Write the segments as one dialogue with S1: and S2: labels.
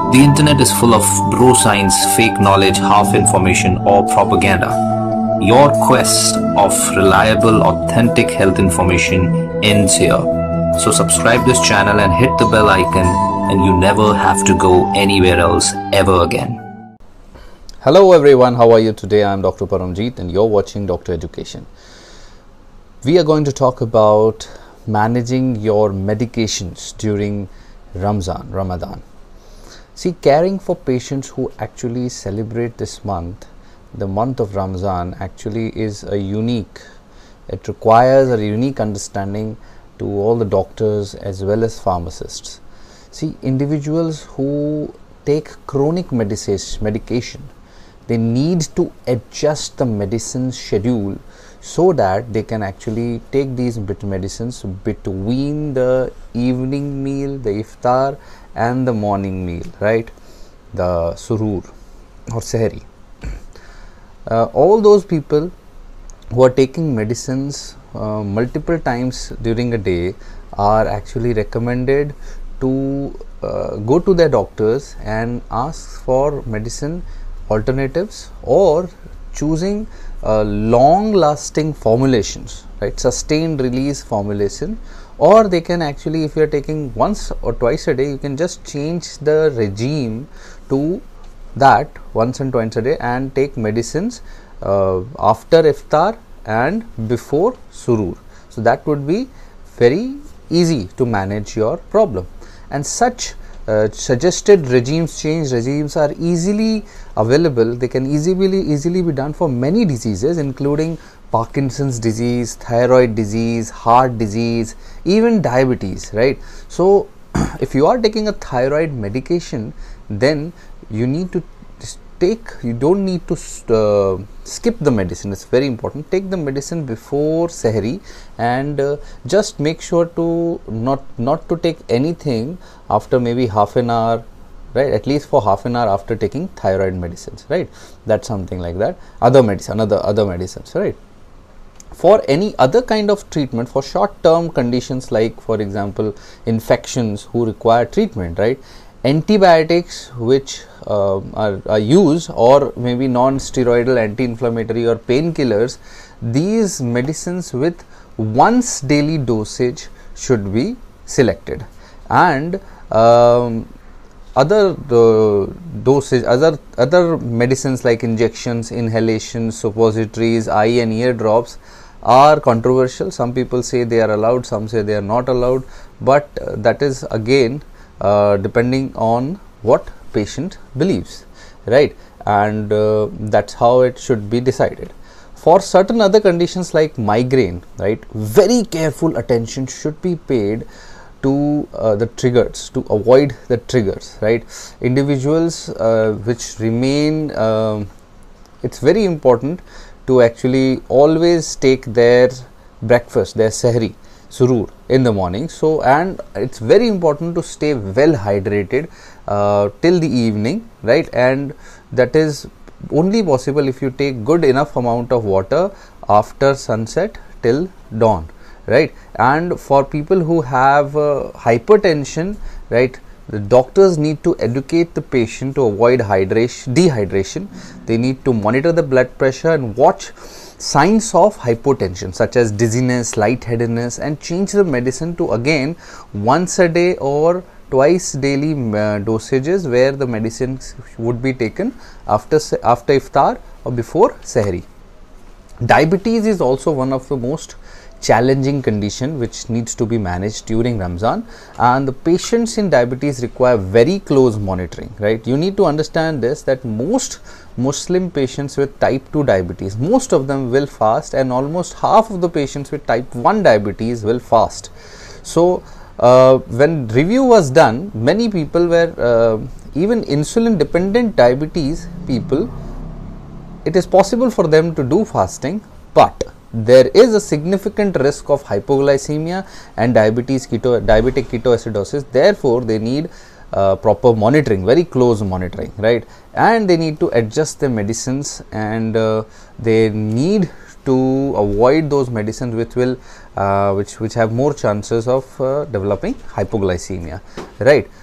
S1: The internet is full of bro science, fake knowledge, half information, or propaganda. Your quest of reliable, authentic health information ends here. So subscribe this channel and hit the bell icon, and you never have to go anywhere else ever again.
S2: Hello everyone, how are you today? I am Dr. Paramjeet and you're watching Doctor Education. We are going to talk about managing your medications during Ramadan. See, caring for patients who actually celebrate this month, the month of Ramzan, actually is it requires a unique understanding to all the doctors as well as pharmacists. See, individuals who take chronic medication, they need to adjust the medicine schedule so that they can actually take these medicines between the evening meal, the iftar, and the morning meal, right? The surur or sehri. All those people who are taking medicines multiple times during a day are actually recommended to go to their doctors and ask for medicine alternatives or choosing long lasting formulations, right? Sustained release formulation. Or they can actually, if you are taking once or twice a day, you can just change the regime to that once and twice a day and take medicines after iftar and before surur. So that would be very easy to manage your problem. And such suggested regimes are easily available. They can easily be done for many diseases, including Parkinson's disease, thyroid disease, heart disease, even diabetes, right? So if you are taking a thyroid medication, then you need to you don't need to skip the medicine. It's very important. Take the medicine before sehri and just make sure to not to take anything after maybe half an hour, right? At least for half an hour after taking thyroid medicines, right? That's something like that. Other medicines, right? For any other kind of treatment, for short term conditions like, for example, infections who require treatment, right? Antibiotics which are used, or maybe non-steroidal anti-inflammatory or painkillers, these medicines with once daily dosage should be selected. And other medicines like injections, inhalations, suppositories, eye and ear drops are controversial. Some people say they are allowed, some say they are not allowed, but that is again depending on what patient believes, right? And that's how it should be decided. For certain other conditions like migraine, right, very careful attention should be paid to the triggers, to avoid the triggers, right? Individuals which remain, it's very important to actually always take their breakfast, their sehri, surur, in the morning. So, and it's very important to stay well hydrated till the evening, right? And that is only possible if you take good enough amount of water after sunset till dawn, right? And for people who have hypertension, right, the doctors need to educate the patient to avoid dehydration. They need to monitor the blood pressure and watch signs of hypotension such as dizziness, lightheadedness, and change the medicine to again once a day or twice daily dosages, where the medicines would be taken after iftar or before sehri. Diabetes is also one of the most challenging condition which needs to be managed during Ramzan, and the patients in diabetes require very close monitoring, right? You need to understand this, that most Muslim patients with type 2 diabetes, most of them will fast, and almost half of the patients with type 1 diabetes will fast. So when review was done, many people were even insulin dependent diabetes people, it is possible for them to do fasting, but there is a significant risk of hypoglycemia and diabetic ketoacidosis. Therefore, they need proper monitoring, very close monitoring, right? And they need to adjust their medicines, and they need to avoid those medicines which will which have more chances of developing hypoglycemia, right?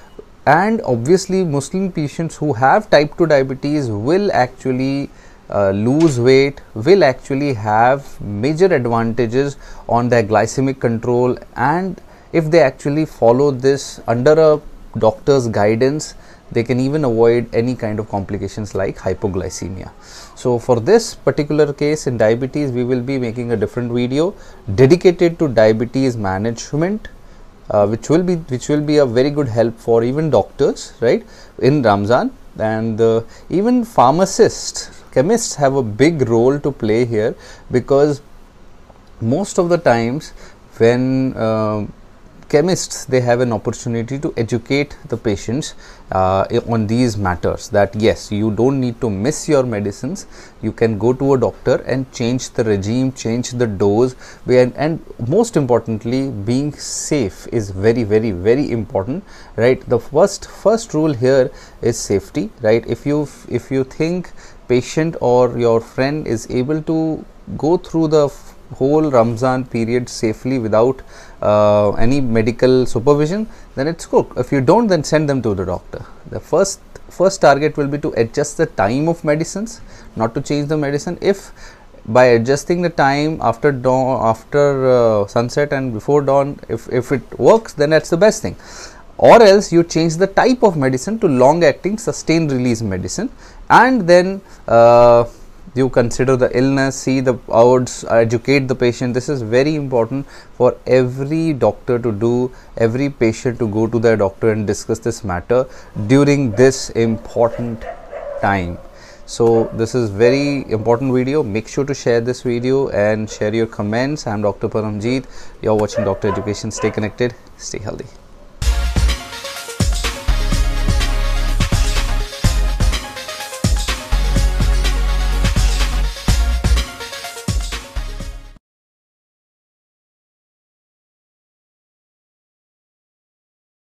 S2: And obviously Muslim patients who have type 2 diabetes will actually lose weight, will actually have major advantages on their glycemic control, and if they actually follow this under a doctor's guidance, they can even avoid any kind of complications like hypoglycemia. So for this particular case in diabetes, we will be making a different video dedicated to diabetes management, which will be a very good help for even doctors, right, in Ramzan. And even pharmacists, chemists have a big role to play here, because most of the times when chemists, they have an opportunity to educate the patients on these matters, that yes, you don't need to miss your medicines, you can go to a doctor and change the regime, change the dose, and most importantly, being safe is very, very, very important, right? The first rule here is safety, right? If you think patient or your friend is able to go through the whole Ramzan period safely without any medical supervision, then it's good. If you don't, then send them to the doctor. The first target will be to adjust the time of medicines, not to change the medicine. If by adjusting the time after dawn, after sunset and before dawn, if it works, then that's the best thing. Or else you change the type of medicine to long acting sustained release medicine, and then you consider the illness, see the odds, educate the patient. This is very important for every doctor to do, every patient to go to their doctor and discuss this matter during this important time. So this is very important video. Make sure to share this video and share your comments. I am Dr. Paramjeet. You are watching Doctor Education. Stay connected, stay healthy.